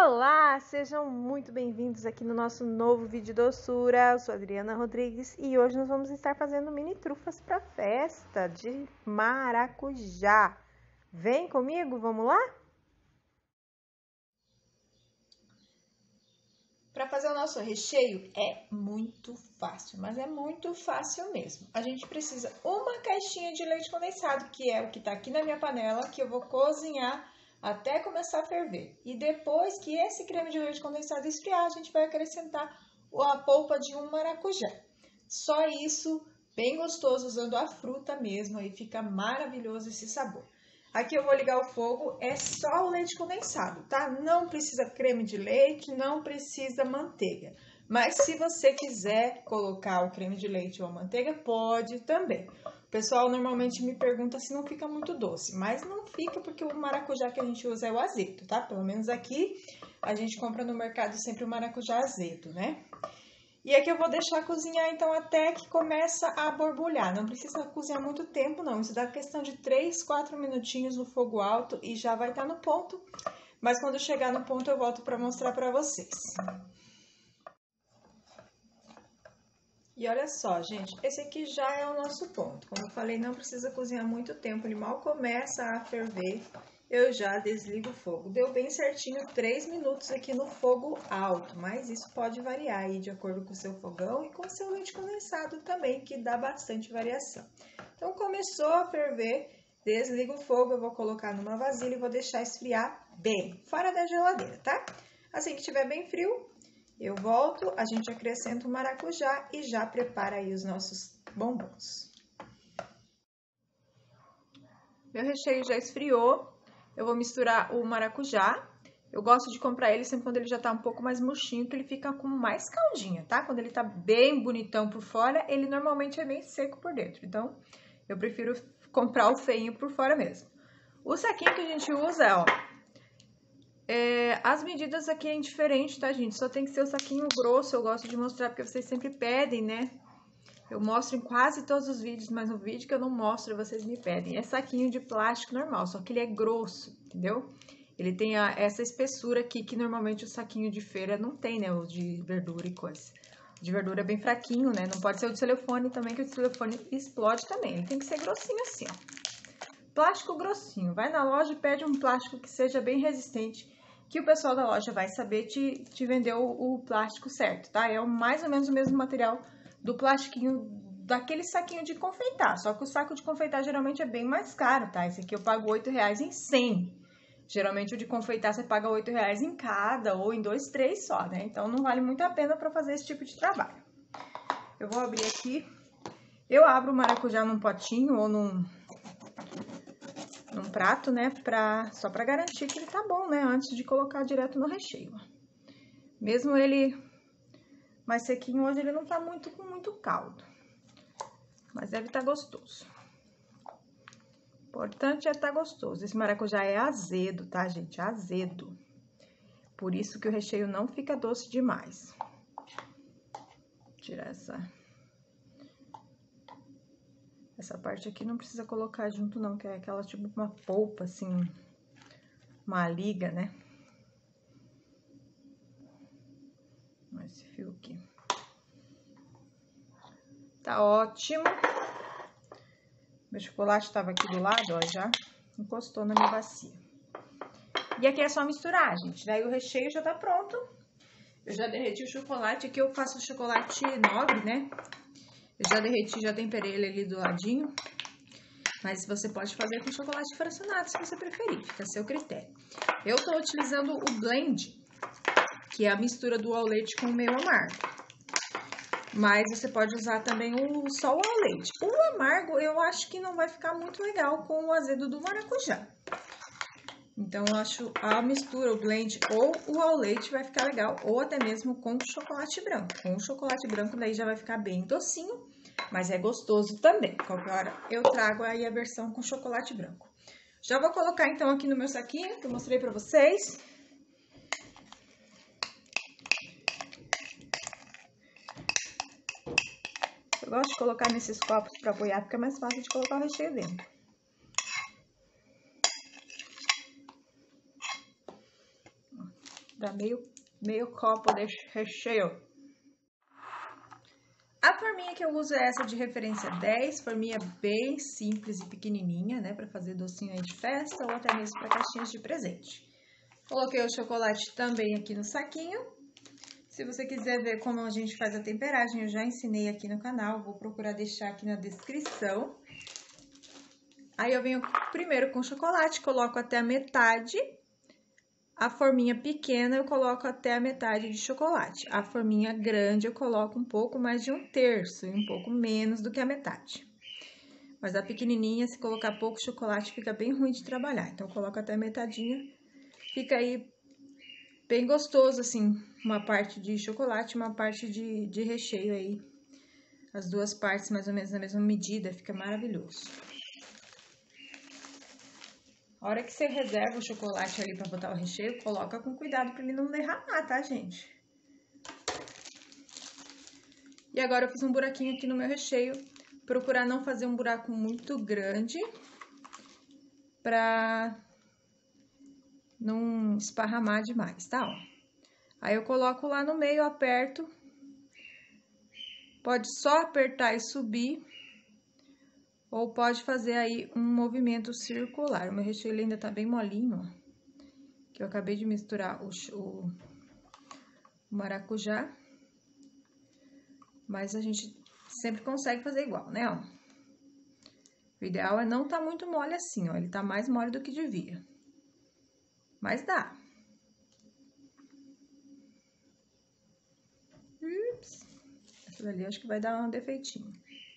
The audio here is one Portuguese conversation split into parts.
Olá, sejam muito bem-vindos aqui no nosso novo vídeo doçura. Eu sou a Adriana Rodrigues e hoje nós vamos estar fazendo mini trufas para festa de maracujá. Vem comigo, vamos lá? Para fazer o nosso recheio é muito fácil, mas é muito fácil mesmo. A gente precisa uma caixinha de leite condensado, que é o que tá aqui na minha panela, que eu vou cozinhar até começar a ferver. E depois que esse creme de leite condensado esfriar, a gente vai acrescentar a polpa de um maracujá. Só isso, bem gostoso, usando a fruta mesmo, aí fica maravilhoso esse sabor. Aqui eu vou ligar o fogo, é só o leite condensado, tá? Não precisa creme de leite, não precisa manteiga. Mas se você quiser colocar o creme de leite ou a manteiga, pode também. O pessoal normalmente me pergunta se não fica muito doce, mas não fica porque o maracujá que a gente usa é o azedo, tá? Pelo menos aqui a gente compra no mercado sempre o maracujá azedo, né? E aqui eu vou deixar cozinhar então até que começa a borbulhar. Não precisa cozinhar muito tempo não, isso dá questão de 3, 4 minutinhos no fogo alto e já vai estar no ponto. Mas quando chegar no ponto eu volto para mostrar para vocês. E olha só, gente, esse aqui já é o nosso ponto. Como eu falei, não precisa cozinhar muito tempo, ele mal começa a ferver, eu já desligo o fogo. Deu bem certinho 3 minutos aqui no fogo alto, mas isso pode variar aí de acordo com o seu fogão e com o seu leite condensado também, que dá bastante variação. Então, começou a ferver, desligo o fogo, eu vou colocar numa vasilha e vou deixar esfriar bem, fora da geladeira, tá? Assim que estiver bem frio, eu volto, a gente acrescenta o maracujá e já prepara aí os nossos bombons. Meu recheio já esfriou, eu vou misturar o maracujá. Eu gosto de comprar ele sempre quando ele já tá um pouco mais murchinho, que ele fica com mais caldinha, tá? Quando ele tá bem bonitão por fora, ele normalmente é bem seco por dentro. Então, eu prefiro comprar o feinho por fora mesmo. O saquinho que a gente usa, ó, as medidas aqui é indiferente, tá, gente? Só tem que ser o saquinho grosso, eu gosto de mostrar porque vocês sempre pedem, né? Eu mostro em quase todos os vídeos, mas no vídeo que eu não mostro, vocês me pedem. É saquinho de plástico normal, só que ele é grosso, entendeu? Ele tem essa espessura aqui que normalmente o saquinho de feira não tem, né? O de verdura e coisa. O de verdura é bem fraquinho, né? Não pode ser o de celofane também, que o de celofane explode também. Ele tem que ser grossinho assim, ó. Plástico grossinho. Vai na loja e pede um plástico que seja bem resistente, que o pessoal da loja vai saber te vender o plástico certo, tá? É mais ou menos o mesmo material do plastiquinho, daquele saquinho de confeitar. Só que o saco de confeitar geralmente é bem mais caro, tá? Esse aqui eu pago R$8 em 100. Geralmente o de confeitar você paga R$8 em cada, ou em 2, 3 só, né? Então não vale muito a pena para fazer esse tipo de trabalho. Eu vou abrir aqui. Eu abro o maracujá num potinho ou num prato, né, só pra garantir que ele tá bom, né, antes de colocar direto no recheio. Mesmo ele mais sequinho, hoje ele não tá com muito caldo, mas deve estar gostoso. O importante é estar gostoso. Esse maracujá é azedo, tá, gente? Azedo. Por isso que o recheio não fica doce demais. Vou tirar essa parte aqui não precisa colocar junto não, que é aquela tipo uma polpa, assim, uma liga, né? Esse fio aqui. Tá ótimo. Meu chocolate tava aqui do lado, ó, já encostou na minha bacia. E aqui é só misturar, gente. Daí o recheio já tá pronto. Eu já derreti o chocolate. Aqui eu faço chocolate nobre, né? Eu já derreti, já temperei ele ali do ladinho. Mas você pode fazer com chocolate fracionado, se você preferir. Fica a seu critério. Eu tô utilizando o blend, que é a mistura do ao leite com o meio amargo. Mas você pode usar também só o ao leite. O amargo eu acho que não vai ficar muito legal com o azedo do maracujá. Então, eu acho a mistura, o blend ou o ao leite vai ficar legal. Ou até mesmo com chocolate branco. Com o chocolate branco daí já vai ficar bem docinho, mas é gostoso também. Qualquer hora eu trago aí a versão com chocolate branco. Já vou colocar então aqui no meu saquinho, que eu mostrei pra vocês. Eu gosto de colocar nesses copos para apoiar, porque é mais fácil de colocar o recheio dentro. Dá meio copo de recheio. A forminha que eu uso é essa de referência 10, forminha bem simples e pequenininha, né? Para fazer docinho aí de festa ou até mesmo para caixinhas de presente. Coloquei o chocolate também aqui no saquinho. Se você quiser ver como a gente faz a temperagem, eu já ensinei aqui no canal. Vou procurar deixar aqui na descrição. Aí eu venho primeiro com o chocolate, coloco até a metade. A forminha pequena eu coloco até a metade de chocolate. A forminha grande eu coloco um pouco mais de 1/3 e um pouco menos do que a metade. Mas a pequenininha, se colocar pouco chocolate, fica bem ruim de trabalhar. Então, eu coloco até a metadinha. Fica aí bem gostoso, assim, uma parte de chocolate e uma parte de recheio aí. As duas partes mais ou menos na mesma medida, fica maravilhoso. A hora que você reserva o chocolate ali pra botar o recheio, coloca com cuidado pra ele não derramar, tá, gente? E agora eu fiz um buraquinho aqui no meu recheio. Procurar não fazer um buraco muito grande pra não esparramar demais, tá? Ó. Aí eu coloco lá no meio, aperto. Pode só apertar e subir. Ou pode fazer aí um movimento circular. O meu recheio ainda tá bem molinho, ó. Que eu acabei de misturar o maracujá. Mas a gente sempre consegue fazer igual, né, ó. O ideal é não tá muito mole assim, ó. Ele tá mais mole do que devia. Mas dá. Ups. Essa dali acho que vai dar um defeitinho.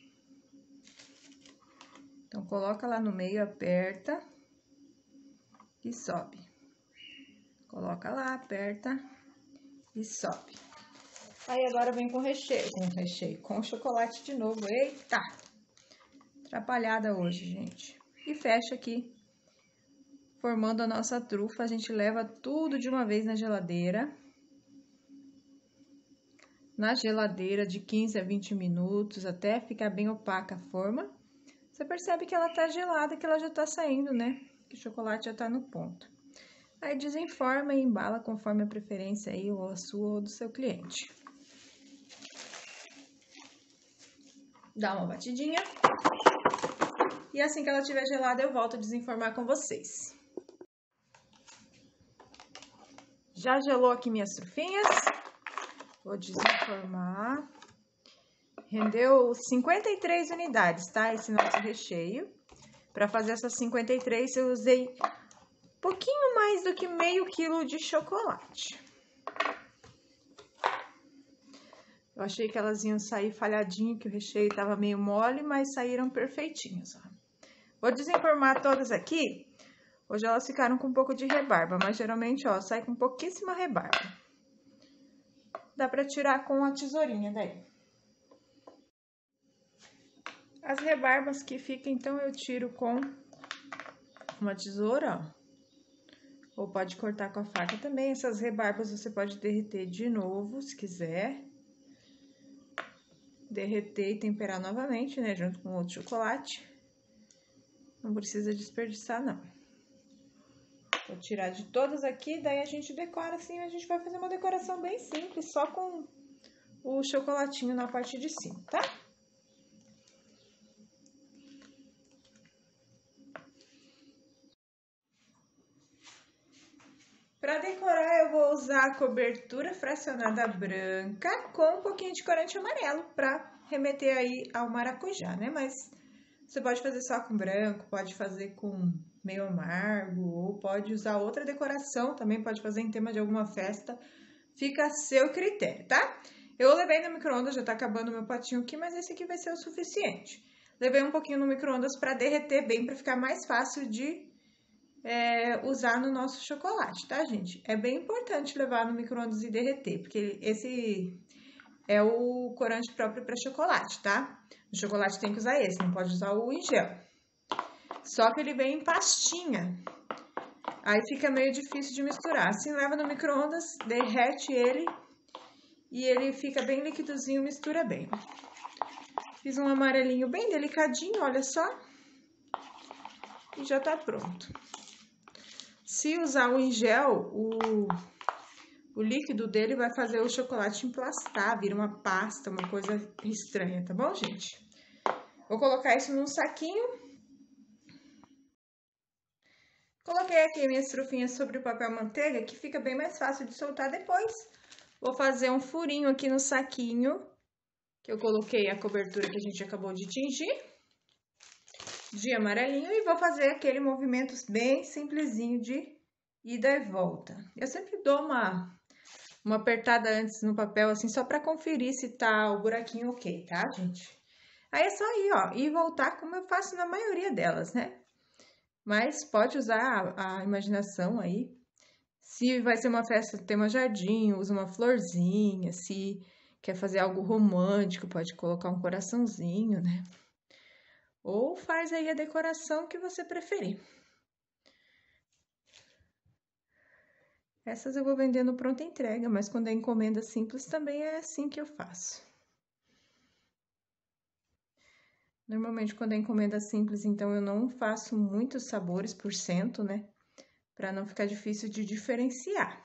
Então, coloca lá no meio, aperta e sobe. Coloca lá, aperta e sobe. Aí, agora vem com recheio, com chocolate de novo. Eita! Atrapalhada hoje, gente. E fecha aqui, formando a nossa trufa. A gente leva tudo de uma vez na geladeira. Na geladeira de 15 a 20 minutos, até ficar bem opaca a forma. Você percebe que ela tá gelada, que ela já tá saindo, né? Que o chocolate já tá no ponto. Aí desenforma e embala conforme a preferência aí, ou a sua ou do seu cliente. Dá uma batidinha. E assim que ela estiver gelada, eu volto a desenformar com vocês. Já gelou aqui minhas trufinhas. Vou desenformar. Rendeu 53 unidades, tá? Esse nosso recheio. Para fazer essas 53, eu usei um pouquinho mais do que meio quilo de chocolate. Eu achei que elas iam sair falhadinho, que o recheio tava meio mole, mas saíram perfeitinhas, ó. Vou desenformar todas aqui. Hoje elas ficaram com um pouco de rebarba, mas geralmente, ó, sai com pouquíssima rebarba. Dá pra tirar com a tesourinha daí. As rebarbas que ficam, então, eu tiro com uma tesoura, ó. Ou pode cortar com a faca também. Essas rebarbas você pode derreter de novo, se quiser. Derreter e temperar novamente, né, junto com outro chocolate. Não precisa desperdiçar, não. Vou tirar de todas aqui, daí a gente decora assim, a gente vai fazer uma decoração bem simples, só com o chocolatinho na parte de cima, tá? Para decorar, eu vou usar a cobertura fracionada branca com um pouquinho de corante amarelo para remeter aí ao maracujá, né? Mas você pode fazer só com branco, pode fazer com meio amargo, ou pode usar outra decoração, também pode fazer em tema de alguma festa, fica a seu critério, tá? Eu levei no micro-ondas, já tá acabando o meu potinho aqui, mas esse aqui vai ser o suficiente. Levei um pouquinho no micro-ondas para derreter bem, para ficar mais fácil de usar no nosso chocolate, tá, gente? É bem importante levar no micro-ondas e derreter, porque esse é o corante próprio para chocolate, tá? O chocolate tem que usar esse, não pode usar o em gel. Só que ele vem em pastinha, aí fica meio difícil de misturar. Assim, leva no micro-ondas, derrete ele e ele fica bem liquidozinho, mistura bem. Fiz um amarelinho bem delicadinho, olha só. E já tá pronto. Se usar o em gel, o líquido dele vai fazer o chocolate emplastar, vira uma pasta, uma coisa estranha, tá bom, gente? Vou colocar isso num saquinho. Coloquei aqui minhas trufinhas sobre o papel manteiga, que fica bem mais fácil de soltar depois. Vou fazer um furinho aqui no saquinho, que eu coloquei a cobertura que a gente acabou de tingir, de amarelinho, e vou fazer aquele movimento bem simplesinho de ida e volta. Eu sempre dou uma apertada antes no papel, assim, só pra conferir se tá o buraquinho ok, tá, gente? Aí é só ir, ó, e voltar como eu faço na maioria delas, né? Mas pode usar a imaginação aí. Se vai ser uma festa, tema jardim, usa uma florzinha. Se quer fazer algo romântico, pode colocar um coraçãozinho, né? Ou faz aí a decoração que você preferir. Essas eu vou vendendo pronta entrega, mas quando é encomenda simples também é assim que eu faço. Normalmente quando é encomenda simples, então eu não faço muitos sabores por cento, né? Para não ficar difícil de diferenciar.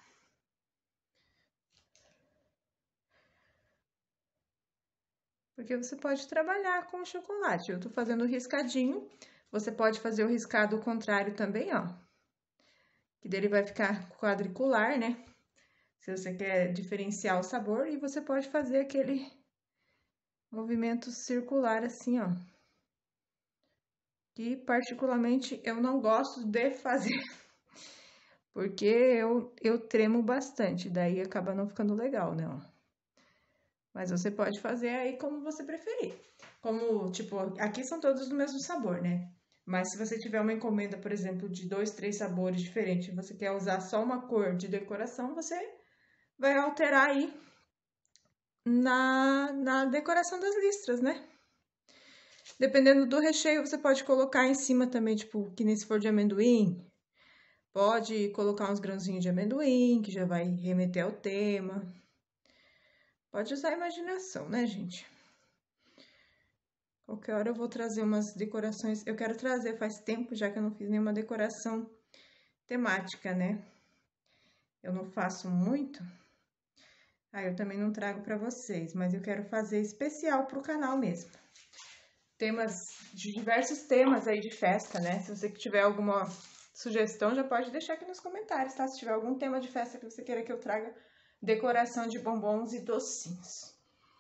Porque você pode trabalhar com o chocolate. Eu tô fazendo o riscadinho, você pode fazer o riscado contrário também, ó. Que dele vai ficar quadricular, né? Se você quer diferenciar o sabor, e você pode fazer aquele movimento circular assim, ó. Que particularmente eu não gosto de fazer. Porque eu tremo bastante, daí acaba não ficando legal, né, ó. Mas você pode fazer aí como você preferir. Como, tipo, aqui são todos do mesmo sabor, né? Mas se você tiver uma encomenda, por exemplo, de 2, 3 sabores diferentes, e você quer usar só uma cor de decoração, você vai alterar aí na decoração das listras, né? Dependendo do recheio, você pode colocar em cima também, tipo, que nem se for de amendoim. Pode colocar uns grãozinhos de amendoim, que já vai remeter ao tema. Pode usar a imaginação, né, gente? Qualquer hora eu vou trazer umas decorações. Eu quero trazer, faz tempo já que eu não fiz nenhuma decoração temática, né? Eu não faço muito. Aí eu também não trago pra vocês, mas eu quero fazer especial pro canal mesmo. Temas, de diversos temas aí de festa, né? Se você tiver alguma sugestão, já pode deixar aqui nos comentários, tá? Se tiver algum tema de festa que você queira que eu traga decoração de bombons e docinhos.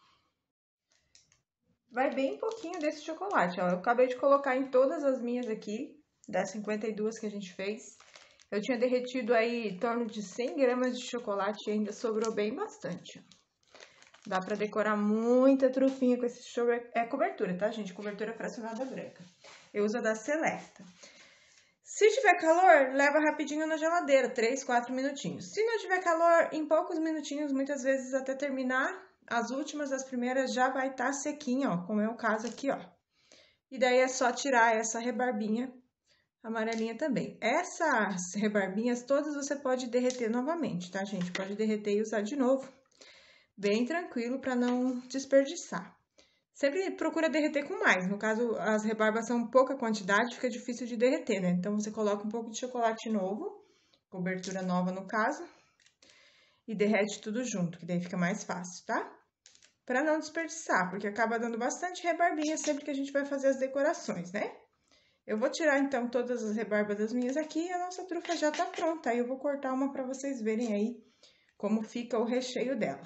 Vai bem pouquinho desse chocolate, ó. Eu acabei de colocar em todas as minhas aqui, das 52 que a gente fez. Eu tinha derretido aí em torno de 100 gramas de chocolate e ainda sobrou bem bastante. Dá pra decorar muita trufinha com esse chocolate. É cobertura, tá, gente? Cobertura fracionada branca. Eu uso a da Selecta. Se tiver calor, leva rapidinho na geladeira, 3, 4 minutinhos. Se não tiver calor, em poucos minutinhos, muitas vezes até terminar, as últimas, as primeiras, já vai estar sequinha, ó, como é o caso aqui, ó. E daí é só tirar essa rebarbinha amarelinha também. Essas rebarbinhas todas você pode derreter novamente, tá, gente? Pode derreter e usar de novo, bem tranquilo, para não desperdiçar. Sempre procura derreter com mais. No caso, as rebarbas são pouca quantidade, fica difícil de derreter, né? Então, você coloca um pouco de chocolate novo, cobertura nova no caso, e derrete tudo junto, que daí fica mais fácil, tá? Pra não desperdiçar, porque acaba dando bastante rebarbinha sempre que a gente vai fazer as decorações, né? Eu vou tirar, então, todas as rebarbas das minhas aqui e a nossa trufa já tá pronta. Aí eu vou cortar uma pra vocês verem aí como fica o recheio dela.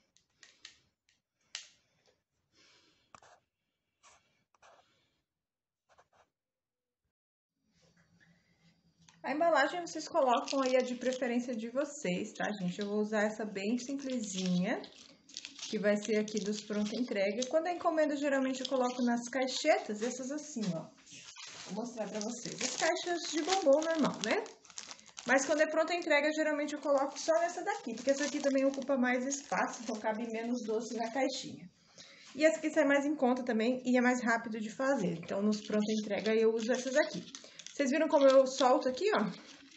A embalagem vocês colocam aí a de preferência de vocês, tá, gente? Eu vou usar essa bem simplesinha, que vai ser aqui dos pronta entrega. Quando a encomenda, geralmente eu coloco nas caixetas, essas assim, ó. Vou mostrar pra vocês. As caixas de bombom normal, né? Mas quando é pronta entrega, geralmente eu coloco só nessa daqui, porque essa aqui também ocupa mais espaço, então cabe menos doce na caixinha. E essa aqui sai mais em conta também e é mais rápido de fazer. Então, nos pronta entrega eu uso essas aqui. Vocês viram como eu solto aqui, ó?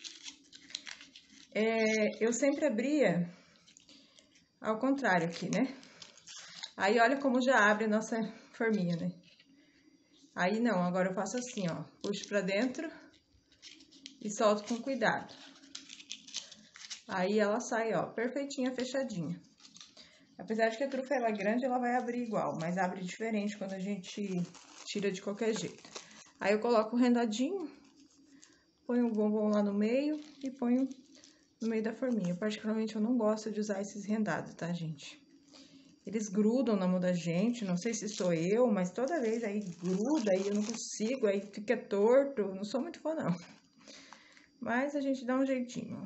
Eu sempre abria ao contrário aqui, né? Aí, olha como já abre a nossa forminha, né? Aí, não, agora eu faço assim, ó. Puxo pra dentro e solto com cuidado. Aí ela sai, ó, perfeitinha, fechadinha. Apesar de que a trufa ela é grande, ela vai abrir igual, mas abre diferente quando a gente tira de qualquer jeito. Aí eu coloco o rendadinho, ponho o bombom lá no meio e ponho no meio da forminha. Particularmente eu não gosto de usar esses rendados, tá, gente? Eles grudam na mão da gente, não sei se sou eu, mas toda vez aí gruda, aí eu não consigo, aí fica torto, não sou muito fã não. Mas a gente dá um jeitinho.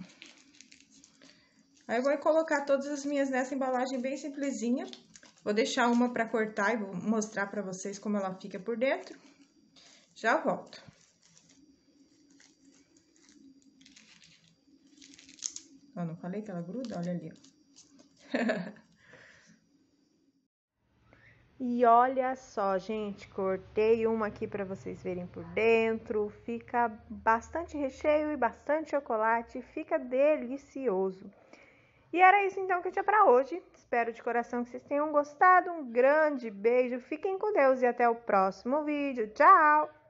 Aí eu vou colocar todas as minhas nessa embalagem bem simplesinha. Vou deixar uma pra cortar e vou mostrar pra vocês como ela fica por dentro. Já volto. Ó, não falei que ela gruda? Olha ali, ó. E olha só, gente, cortei uma aqui para vocês verem por dentro. Fica bastante recheio e bastante chocolate, fica delicioso. E era isso então que eu tinha para hoje. Espero de coração que vocês tenham gostado. Um grande beijo, fiquem com Deus e até o próximo vídeo. Tchau!